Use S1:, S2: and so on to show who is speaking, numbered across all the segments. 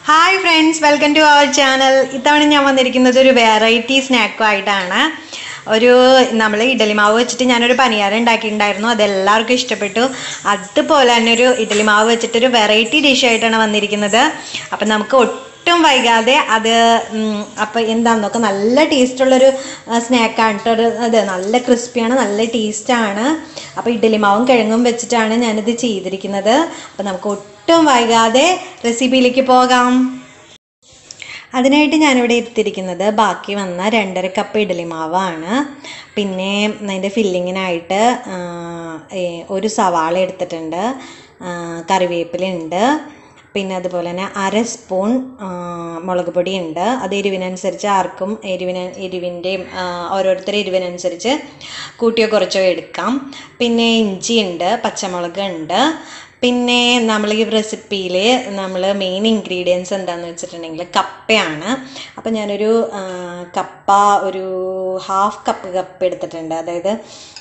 S1: Hi friends, welcome to our channel. ഇത്തവണ ഞാൻ വന്നിരിക്കുന്നത് ഒരു വെറൈറ്റി സ്നാക്കുമായിട്ടാണ്. നമ്മൾ ഇഡലി മാവ് വെച്ചിട്ട് ഞാനൊരു പനിയാരം ഉണ്ടാക്കിയിട്ടുണ്ടായിരുന്നു. അതെല്ലാവർക്കും ഇഷ്ടപ്പെട്ടു. അതുപോലെ തന്നെ ഒരു ഇഡലി മാവ് വെച്ചിട്ടൊരു വെറൈറ്റി ഡിഷായിട്ടാണ് വന്നിരിക്കുന്നത്. അപ്പം നമുക്ക് ഒട്ടും വൈകാതെ അപ്പം എന്താണെന്നൊക്കെ നല്ല ടേസ്റ്റുള്ളൊരു സ്നാക്കാണ് കേട്ടോ. അത് നല്ല ക്രിസ്പിയാണ്, നല്ല ടേസ്റ്റാണ്. അപ്പോൾ ഇഡലി മാവും കിഴങ്ങും വെച്ചിട്ടാണ് ഞാനിത് ചെയ്തിരിക്കുന്നത്. അപ്പം നമുക്ക് ഒട്ടും വൈകാതെ റെസിപ്പിയിലേക്ക് പോകാം. അതിനായിട്ട് ഞാനിവിടെ എടുത്തിരിക്കുന്നത് ബാക്കി വന്ന 2.5 കപ്പ് ഇഡലി മാവാണ്. പിന്നെ അതിൻ്റെ ഫില്ലിങ്ങിനായിട്ട് ഒരു സവാള എടുത്തിട്ടുണ്ട്, കറിവേപ്പിലുണ്ട്, പിന്നെ അതുപോലെ തന്നെ 1/2 സ്പൂൺ മുളക് പൊടി ഉണ്ട്. അത് എരിവിനനുസരിച്ച് ആർക്കും എരിവിൻ്റെയും ഓരോരുത്തർ എരിവിനനുസരിച്ച് കൂട്ടിയോ കുറച്ചോ എടുക്കാം. പിന്നെ ഇഞ്ചി ഉണ്ട്, പച്ചമുളക് ഉണ്ട്. പിന്നെ നമ്മൾ ഈ റെസിപ്പിയിൽ നമ്മൾ മെയിൻ ഇൻഗ്രീഡിയൻസ് എന്താണെന്ന് വെച്ചിട്ടുണ്ടെങ്കിൽ കപ്പയാണ്. അപ്പം ഞാനൊരു കപ്പ ഒരു 1/2 കപ്പ് എടുത്തിട്ടുണ്ട്. അതായത്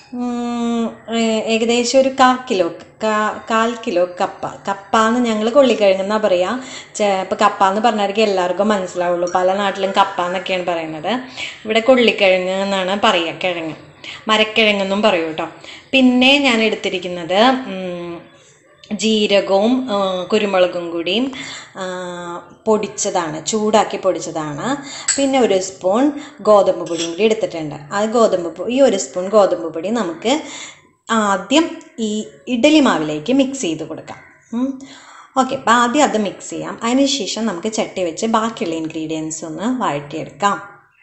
S1: ഏകദേശം ഒരു 1/4 കിലോ കപ്പ എന്ന് ഞങ്ങൾ കൊള്ളിക്കിഴങ്ങെന്നാണ് പറയുക. ഇപ്പോൾ കപ്പ എന്ന് പറഞ്ഞായിരിക്കും എല്ലാവർക്കും മനസ്സിലാവുള്ളൂ. പല നാട്ടിലും കപ്പ എന്നൊക്കെയാണ് പറയുന്നത്. ഇവിടെ കൊള്ളിക്കിഴങ്ങ് എന്നാണ് പറയുക. കിഴങ്ങ് മരക്കിഴങ്ങെന്നും പറയൂ കേട്ടോ. പിന്നെ ഞാൻ എടുത്തിരിക്കുന്നത് ജീരകവും കുരുമുളകും കൂടിയും പൊടിച്ചതാണ്, ചൂടാക്കി പൊടിച്ചതാണ്. പിന്നെ 1 സ്പൂൺ ഗോതമ്പ് പൊടിയും കൂടി എടുത്തിട്ടുണ്ട്. ഈ 1 സ്പൂൺ ഗോതമ്പ് പൊടി നമുക്ക് ആദ്യം ഈ ഇഡലി മാവിലേക്ക് മിക്സ് ചെയ്ത് കൊടുക്കാം. ഓക്കെ, അപ്പോൾ ആദ്യം അത് മിക്സ് ചെയ്യാം. അതിനുശേഷം നമുക്ക് ചട്ടി വെച്ച് ബാക്കിയുള്ള ഇൻഗ്രീഡിയൻസ് ഒന്ന് വഴറ്റിയെടുക്കാം.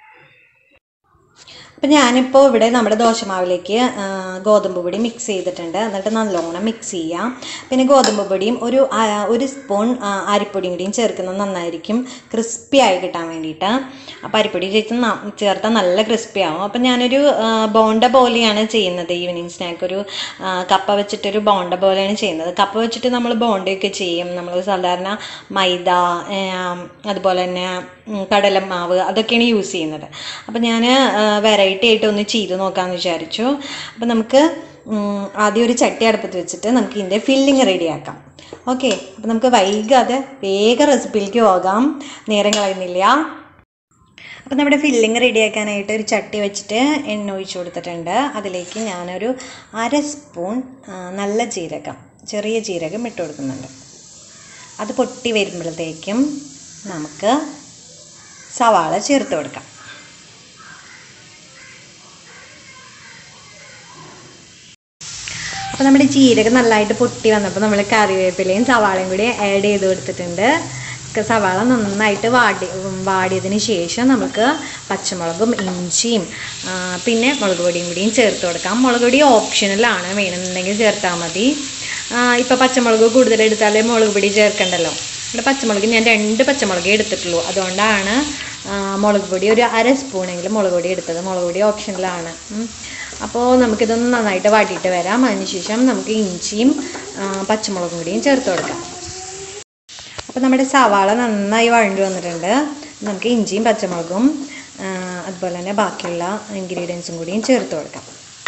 S1: അപ്പം ഞാനിപ്പോൾ ഇവിടെ നമ്മുടെ ദോശമാവിലേക്ക് ഗോതമ്പ് പൊടി മിക്സ് ചെയ്തിട്ടുണ്ട്. എന്നിട്ട് നല്ലോണം മിക്സ് ചെയ്യാം. പിന്നെ ഗോതമ്പ് പൊടിയും ഒരു സ്പൂൺ അരിപ്പൊടിയും കൂടിയും ചേർക്കുന്നത് നന്നായിരിക്കും, ക്രിസ്പി ആയി കിട്ടാൻ വേണ്ടിയിട്ട്. അപ്പോൾ അരിപ്പൊടി ചേർത്താൽ നല്ല ക്രിസ്പി ആവും. അപ്പം ഞാനൊരു ബോണ്ട പോലെയാണ് ചെയ്യുന്നത്. ഈവനിങ് സ്നാക്ക് ഒരു കപ്പ വെച്ചിട്ടൊരു ബോണ്ട പോലെയാണ് ചെയ്യുന്നത്. കപ്പ വെച്ചിട്ട് നമ്മൾ ബോണ്ടയൊക്കെ ചെയ്യും. നമ്മൾ സാധാരണ മൈദ, അതുപോലെ തന്നെ കടലമാവ്, അതൊക്കെയാണ് യൂസ് ചെയ്യുന്നത്. അപ്പം ഞാൻ വെറൈറ്റി ആയിട്ട് ഒന്ന് ചെയ്ത് നോക്കാമെന്ന് വിചാരിച്ചു. അപ്പം നമുക്ക് ആദ്യം ഒരു ചട്ടി അടുപ്പത്ത് വെച്ചിട്ട് നമുക്ക് ഇതിൻ്റെ ഫില്ലിങ് റെഡിയാക്കാം. ഓക്കെ, അപ്പം നമുക്ക് വൈകാതെ വേഗം റെസിപ്പിയിലേക്ക് പോകാം, നേരം കളയുന്നില്ല. അപ്പം നമ്മുടെ ഫില്ലിങ് റെഡിയാക്കാനായിട്ട് ഒരു ചട്ടി വെച്ചിട്ട് എണ്ണ ഒഴിച്ചു കൊടുത്തിട്ടുണ്ട്. അതിലേക്ക് ഞാനൊരു 1/2 സ്പൂൺ നല്ല ജീരകം, ചെറിയ ജീരകം ഇട്ട് കൊടുക്കുന്നുണ്ട്. അത് പൊട്ടി വരുമ്പോഴത്തേക്കും നമുക്ക് സവാള ചേർത്ത് കൊടുക്കാം. അപ്പോൾ നമ്മുടെ ജീരകം നല്ലതായിട്ട് പൊട്ടി വന്നപ്പോൾ നമ്മൾ കറിവേപ്പിലയും സവാളയും കൂടി ആഡ് ചെയ്ത് കൊടുത്തിട്ടുണ്ട്. സവാള നന്നായിട്ട് വാടിയതിന് ശേഷം നമുക്ക് പച്ചമുളകും ഇഞ്ചിയും പിന്നെ മുളക് പൊടിയും കൂടിയും ചേർത്ത് കൊടുക്കാം. മുളക് പൊടി ഓപ്ഷണലാണ്, വേണമെന്നുണ്ടെങ്കിൽ ചേർത്താൽ മതി. ഇപ്പോൾ പച്ചമുളക് കൂടുതൽ എടുത്താലേ മുളക് പൊടി ചേർക്കണ്ടല്ലോ. ഇവിടെ പച്ചമുളക് ഞാൻ 2 പച്ചമുളകേ എടുത്തിട്ടുള്ളൂ. അതുകൊണ്ടാണ് മുളക് പൊടി ഒരു 1/2 സ്പൂണെങ്കിലും മുളക് പൊടി എടുത്തത്. മുളക് പൊടി ഓപ്ഷണലാണ്. അപ്പോൾ നമുക്കിതൊന്ന് നന്നായിട്ട് വാട്ടിയിട്ട് വരാം. അതിനുശേഷം നമുക്ക് ഇഞ്ചിയും പച്ചമുളകും കൂടിയും ചേർത്ത് കൊടുക്കാം. അപ്പോൾ നമ്മുടെ സവാള നന്നായി വഴണ്ടി വന്നിട്ടുണ്ട്. നമുക്ക് ഇഞ്ചിയും പച്ചമുളകും അതുപോലെ തന്നെ ബാക്കിയുള്ള ഇൻഗ്രീഡിയൻസും കൂടിയും ചേർത്ത് കൊടുക്കാം.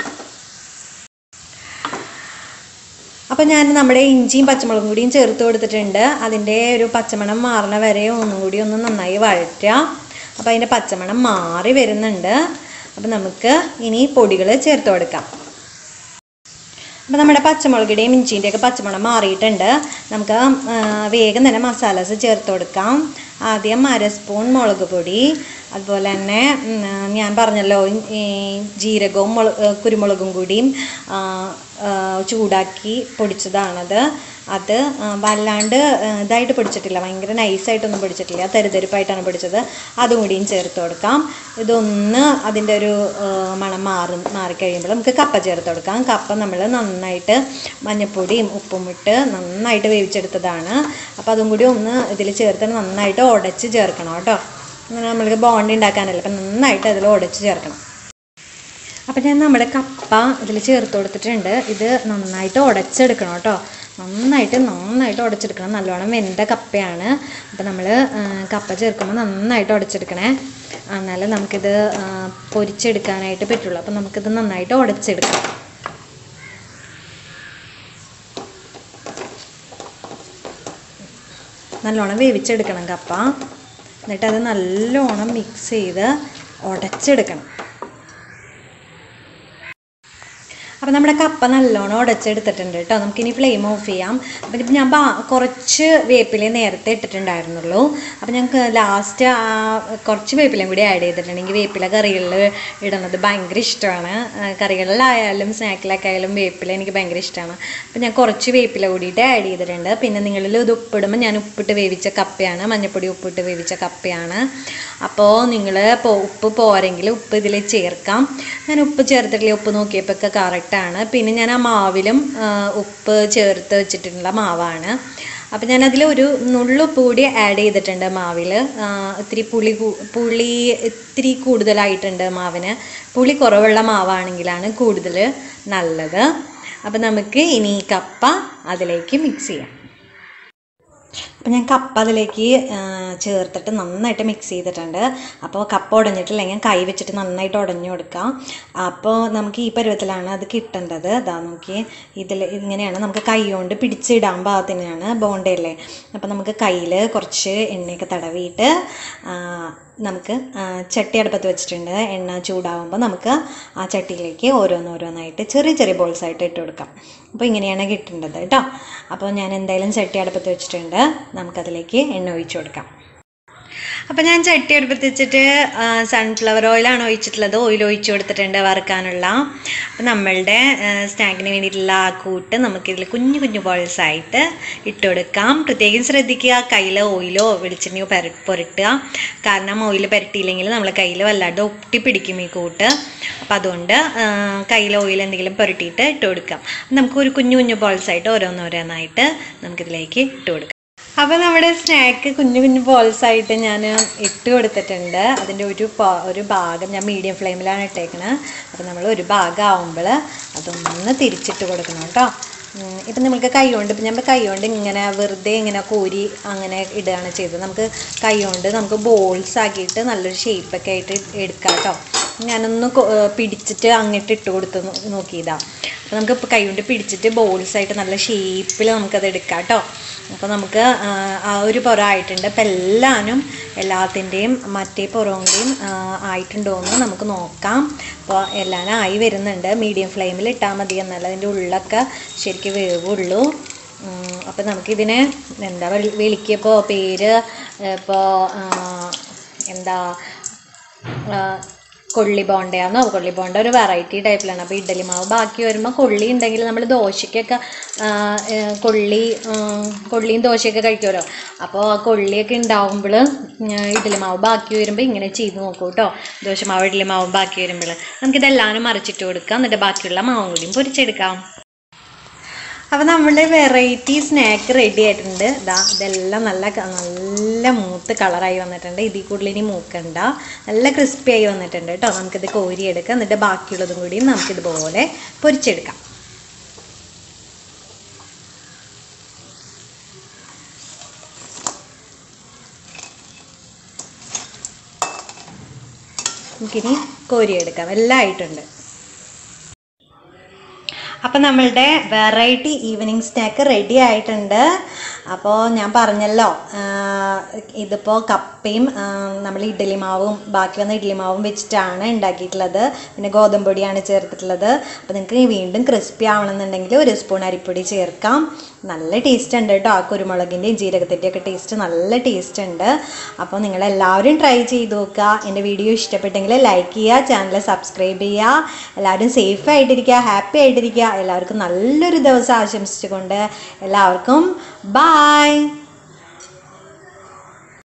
S1: അപ്പോൾ ഞാൻ നമ്മുടെ ഇഞ്ചിയും പച്ചമുളകും കൂടിയും ചേർത്ത് കൊടുത്തിട്ടുണ്ട്. അതിൻ്റെ ഒരു പച്ചമണം മാറണ വരെ ഒന്നും കൂടി ഒന്ന് നന്നായി വഴറ്റുക. അപ്പോൾ അതിൻ്റെ പച്ചമണം മാറി വരുന്നുണ്ട്. അപ്പോൾ നമുക്ക് ഇനി പൊടികൾ ചേർത്ത് കൊടുക്കാം. അപ്പോൾ നമ്മുടെ പച്ചമുളകിൻ്റെയും ഇഞ്ചിൻ്റെയൊക്കെ പച്ചമണം മാറിയിട്ടുണ്ട്. നമുക്ക് വേഗം തന്നെ മസാലാസ് ചേർത്ത് കൊടുക്കാം. ആദ്യം 1/2 സ്പൂൺ മുളക് പൊടി, അതുപോലെ തന്നെ ഞാൻ പറഞ്ഞല്ലോ ജീരകവും കുരുമുളകും കൂടിയും ചൂടാക്കി പൊടിച്ചതാണത്. അത് വല്ലാണ്ട് ഇതായിട്ട് പൊടിച്ചിട്ടില്ല, ഭയങ്കര നൈസായിട്ടൊന്നും പൊടിച്ചിട്ടില്ല, തരിതരിപ്പായിട്ടാണ് പൊടിച്ചത്. അതും കൂടിയും ചേർത്ത് കൊടുക്കാം. ഇതൊന്ന് അതിൻ്റെ ഒരു മണം മാറിക്കഴിയുമ്പോൾ നമുക്ക് കപ്പ ചേർത്ത് കൊടുക്കാം. കപ്പ നമ്മൾ നന്നായിട്ട് മഞ്ഞൾപ്പൊടിയും ഉപ്പും ഇട്ട് നന്നായിട്ട് വേവിച്ചെടുത്തതാണ്. അപ്പോൾ അതും കൂടി ഒന്ന് ഇതിൽ ചേർത്ത് നന്നായിട്ട് ഉടച്ച് ചേർക്കണം കേട്ടോ. നമ്മൾക്ക് ബോണ്ടി ഉണ്ടാക്കാനല്ല, അപ്പം നന്നായിട്ട് അതിൽ ഉടച്ച് ചേർക്കണം. അപ്പം ഞാൻ നമ്മുടെ കപ്പ ഇതിൽ ചേർത്ത് കൊടുത്തിട്ടുണ്ട്. ഇത് നന്നായിട്ട് ഉടച്ചെടുക്കണം കേട്ടോ. നന്നായിട്ട് ഉടച്ചെടുക്കണം. നല്ലോണം വെന്ത കപ്പയാണ്. അപ്പം നമ്മൾ കപ്പ ചേർക്കുമ്പോൾ നന്നായിട്ട് ഉടച്ചെടുക്കണേ, എന്നാലും നമുക്കിത് പൊരിച്ചെടുക്കാനായിട്ട് പറ്റുള്ളൂ. അപ്പം നമുക്കിത് നന്നായിട്ട് ഉടച്ചെടുക്കാം. നല്ലോണം വേവിച്ചെടുക്കണം കപ്പ. എന്നിട്ട് അത് നല്ലോണം മിക്സ് ചെയ്ത് ഉടച്ചെടുക്കണം. അപ്പോൾ നമ്മുടെ കപ്പ നല്ലോണം ഉടച്ചെടുത്തിട്ടുണ്ട് കേട്ടോ. നമുക്കിനി ഫ്ലെയിം ഓഫ് ചെയ്യാം. അപ്പം ഇപ്പം ഞാൻ കുറച്ച് വേപ്പില നേരത്തെ ഇട്ടിട്ടുണ്ടായിരുന്നുള്ളൂ. അപ്പം ഞങ്ങൾക്ക് ലാസ്റ്റ് കുറച്ച് വേപ്പിലയും കൂടി ആഡ് ചെയ്തിട്ടുണ്ടെങ്കിൽ വേപ്പില കറികളിൽ ഇടുന്നത് ഭയങ്കര ഇഷ്ടമാണ്. കറികളിലായാലും സ്നാക്കിലൊക്കെ ആയാലും വേപ്പില എനിക്ക് ഭയങ്കര ഇഷ്ടമാണ്. അപ്പം ഞാൻ കുറച്ച് വേപ്പില കൂടിയിട്ട് ആഡ് ചെയ്തിട്ടുണ്ട്. പിന്നെ നിങ്ങളിൽ ഇത് ഉപ്പിടുമ്പോൾ ഞാൻ ഉപ്പിട്ട് വേവിച്ച കപ്പയാണ്, മഞ്ഞൾപ്പൊടി ഉപ്പിട്ട് വേവിച്ച കപ്പയാണ്. അപ്പോൾ നിങ്ങൾ ഉപ്പ് പോരെങ്കിൽ ഉപ്പ് ഇതിൽ ചേർക്കാം. ഞാൻ ഉപ്പ് ചേർത്തിട്ടില്ല, ഉപ്പ് നോക്കിയപ്പോൾ ഒക്കെ കറക്റ്റാണ്. പിന്നെ ഞാൻ ആ മാവിലും ഉപ്പ് ചേർത്ത് വെച്ചിട്ടുള്ള മാവാണ്. അപ്പം ഞാനതിൽ ഒരു നുള്ളുപ്പ് കൂടി ആഡ് ചെയ്തിട്ടുണ്ട് മാവിൽ. ഇത്തിരി പുളി ഇത്തിരി കൂടുതലായിട്ടുണ്ട് മാവിന്. പുളി കുറവുള്ള മാവാണെങ്കിലാണ് കൂടുതൽ നല്ലത്. അപ്പം നമുക്ക് ഇനി കപ്പ അതിലേക്ക് മിക്സ് ചെയ്യാം. അപ്പോൾ ഞാൻ കപ്പ അതിലേക്ക് ചേർത്തിട്ട് നന്നായിട്ട് മിക്സ് ചെയ്തിട്ടുണ്ട്. അപ്പോൾ കപ്പ ഉടഞ്ഞിട്ടില്ലെങ്കിൽ കൈ വെച്ചിട്ട് നന്നായിട്ട് ഉടഞ്ഞു കൊടുക്കാം. അപ്പോൾ നമുക്ക് ഈ പരുവത്തിലാണ് അത് കിട്ടേണ്ടത്. അതാ നോക്കി, ഇങ്ങനെയാണ് നമുക്ക് കൈ കൊണ്ട് പിടിച്ചിടാൻ പാകത്തിനാണ് ബോണ്ടയല്ലേ. അപ്പോൾ നമുക്ക് കയ്യിൽ കുറച്ച് എണ്ണയൊക്കെ തടവിയിട്ട് നമുക്ക് ചട്ടി അടുപ്പത്ത് വെച്ചിട്ടുണ്ട്. എണ്ണ ചൂടാകുമ്പോൾ നമുക്ക് ആ ചട്ടിയിലേക്ക് ഓരോന്നോരോന്നായിട്ട് ചെറിയ ചെറിയ ബോൾസായിട്ട് ഇട്ട് കൊടുക്കാം. അപ്പോൾ ഇങ്ങനെയാണ് കിട്ടേണ്ടത് കേട്ടോ. അപ്പോൾ ഞാൻ എന്തായാലും ചട്ടി അടുപ്പത്ത് വെച്ചിട്ടുണ്ട്. നമുക്കതിലേക്ക് എണ്ണ ഒഴിച്ചു കൊടുക്കാം. അപ്പോൾ ഞാൻ ചട്ടി അടുപ്പത്ത് വെച്ചിട്ട് സൺഫ്ലവർ ഓയിലാണ് ഒഴിച്ചിട്ടുള്ളത്. ഓയിൽ ഒഴിച്ചു കൊടുത്തിട്ടുണ്ട് വറുക്കാനുള്ള. അപ്പോൾ നമ്മളുടെ സ്നാക്കിന് വേണ്ടിയിട്ടുള്ള ആ കൂട്ട് നമുക്കിതിൽ കുഞ്ഞു കുഞ്ഞു ബോൾസായിട്ട് ഇട്ട് കൊടുക്കാം. പ്രത്യേകം ശ്രദ്ധിക്കുക, കയ്യിൽ ഓയിലോ വെളിച്ചെണ്ണയോ പുരട്ടുക. കാരണം ഓയിൽ പുരട്ടിയില്ലെങ്കിൽ നമ്മൾ കയ്യിൽ വല്ലാണ്ട് ഒട്ടിപ്പിടിക്കും ഈ കൂട്ട്. അപ്പോൾ അതുകൊണ്ട് കയ്യിൽ ഓയിൽ എന്തെങ്കിലും പുരട്ടിയിട്ട് ഇട്ട് കൊടുക്കാം. നമുക്ക് ഒരു കുഞ്ഞു കുഞ്ഞു ബോൾസായിട്ട് ഓരോന്നോരോന്നായിട്ട് നമുക്കിതിലേക്ക് ഇട്ട് കൊടുക്കാം. അപ്പോൾ നമ്മുടെ സ്നാക്ക് കുഞ്ഞു കുഞ്ഞു ബോൾസായിട്ട് ഞാൻ ഇട്ട് കൊടുത്തിട്ടുണ്ട്. അതിൻ്റെ ഒരു ഭാഗം ഞാൻ മീഡിയം ഫ്ലെയിമിലാണ് ഇട്ടേക്കുന്നത്. അപ്പോൾ നമ്മൾ ഒരു ഭാഗം ആവുമ്പോൾ അതൊന്ന് തിരിച്ചിട്ട് കൊടുക്കണം കേട്ടോ. ഇപ്പം നമുക്ക് കൈ കൊണ്ട് ഇങ്ങനെ വെറുതെ ഇങ്ങനെ കോരി അങ്ങനെ ഇടുകയാണ് ചെയ്തത്. നമുക്ക് കൈ കൊണ്ട് നമുക്ക് ബോൾസ് ആക്കിയിട്ട് നല്ലൊരു ഷേപ്പൊക്കെ ആയിട്ട് എടുക്കാം കേട്ടോ. ഞാനൊന്ന് പിടിച്ചിട്ട് അങ്ങോട്ട് ഇട്ട് കൊടുത്ത് നോക്കിയതാണ്. അപ്പോൾ നമുക്ക് കൈ കൊണ്ട് പിടിച്ചിട്ട് ബോൾസായിട്ട് നല്ല ഷേപ്പിൽ നമുക്കത് എടുക്കാം കേട്ടോ. അപ്പോൾ നമുക്ക് ആ ഒരു പുറം ആയിട്ടുണ്ട്. അപ്പോൾ എല്ലാത്തിൻ്റെയും മറ്റേ പുറവും കൂടിയും ആയിട്ടുണ്ടോ എന്ന് നമുക്ക് നോക്കാം. അപ്പോൾ എല്ലാം ആയി വരുന്നുണ്ട്. മീഡിയം ഫ്ലെയിമിൽ ഇട്ടാൽ മതി, എന്നല്ല അതിൻ്റെ ഉള്ളൊക്കെ ശരിക്കും വേവുള്ളൂ. അപ്പോൾ നമുക്കിതിനെ എന്താ വിളിക്കപ്പോൾ പേര് ഇപ്പോൾ എന്താ കൊള്ളി ബോണ്ടയാണെന്നോ. കൊള്ളി ബോണ്ട ഒരു വെറൈറ്റി ടൈപ്പിലാണ്. അപ്പോൾ ഇഡ്ഡലി മാവ് ബാക്കി വരുമ്പോൾ കൊള്ളി ഉണ്ടെങ്കിൽ നമ്മൾ ദോശയ്ക്കൊക്കെ കൊള്ളിയും ദോശയൊക്കെ കഴിക്കുമല്ലോ. അപ്പോൾ ആ കൊള്ളിയൊക്കെ ഉണ്ടാവുമ്പോൾ ഇഡ്ഡലി മാവ് ബാക്കി വരുമ്പോൾ ഇങ്ങനെ ചെയ്ത് നോക്കൂ കേട്ടോ. ദോശമാവ് ഇഡ്ഡലി മാവ് ബാക്കി വരുമ്പോൾ നമുക്കിതെല്ലാവരും മറിച്ചിട്ട് കൊടുക്കാം. എന്നിട്ട് ബാക്കിയുള്ള മാവും കൂടിയും പൊരിച്ചെടുക്കാം. അപ്പോൾ നമ്മുടെ വെറൈറ്റി സ്നാക്ക് റെഡി ആയിട്ടുണ്ട്. ഇതെല്ലാം നല്ല മൂത്ത് കളറായി വന്നിട്ടുണ്ട്. ഇതിൽ കൂടുതൽ ഇനി മൂക്കണ്ട, നല്ല ക്രിസ്പി ആയി വന്നിട്ടുണ്ട് കേട്ടോ. നമുക്കിത് കോരിയെടുക്കാം. എന്നിട്ട് ബാക്കിയുള്ളതും കൂടി നമുക്കിതുപോലെ പൊരിച്ചെടുക്കാം. നമുക്കിനി കോരിയെടുക്കാം. എല്ലാം ആയിട്ടുണ്ട്. അപ്പോൾ നമ്മളുടെ വെറൈറ്റി ഈവനിങ് സ്നാക്ക് റെഡി ആയിട്ടുണ്ട്. അപ്പോൾ ഞാൻ പറഞ്ഞല്ലോ, ഇതിപ്പോൾ കപ്പയും നമ്മൾ ഇഡ്ഡലി മാവും ബാക്കി വന്ന ഇഡ്ഡലി മാവും വെച്ചിട്ടാണ് ഉണ്ടാക്കിയിട്ടുള്ളത്. പിന്നെ ഗോതമ്പ് പൊടിയാണ് ചേർത്തിട്ടുള്ളത്. അപ്പോൾ നിങ്ങൾക്ക് വീണ്ടും ക്രിസ്പി ആവണമെന്നുണ്ടെങ്കിൽ ഒരു സ്പൂൺ അരിപ്പൊടി ചേർക്കാം. നല്ല ടേസ്റ്റ് ഉണ്ട് കേട്ടോ. ആ കുരുമുളകിൻ്റെയും ജീരകത്തിൻ്റെയും ഒക്കെ ടേസ്റ്റ് നല്ല ടേസ്റ്റ് ഉണ്ട്. അപ്പോൾ നിങ്ങളെല്ലാവരും ട്രൈ ചെയ്ത് നോക്കുക. എൻ്റെ വീഡിയോ ഇഷ്ടപ്പെട്ടെങ്കിൽ ലൈക്ക് ചെയ്യുക, ചാനൽ സബ്സ്ക്രൈബ് ചെയ്യുക. എല്ലാവരും സേഫ് ആയിട്ടിരിക്കുക, ഹാപ്പി ആയിട്ടിരിക്കുക. എല്ലാവർക്കും നല്ലൊരു ദിവസം ആശംസിച്ചുകൊണ്ട് എല്ലാവർക്കും ബൈ.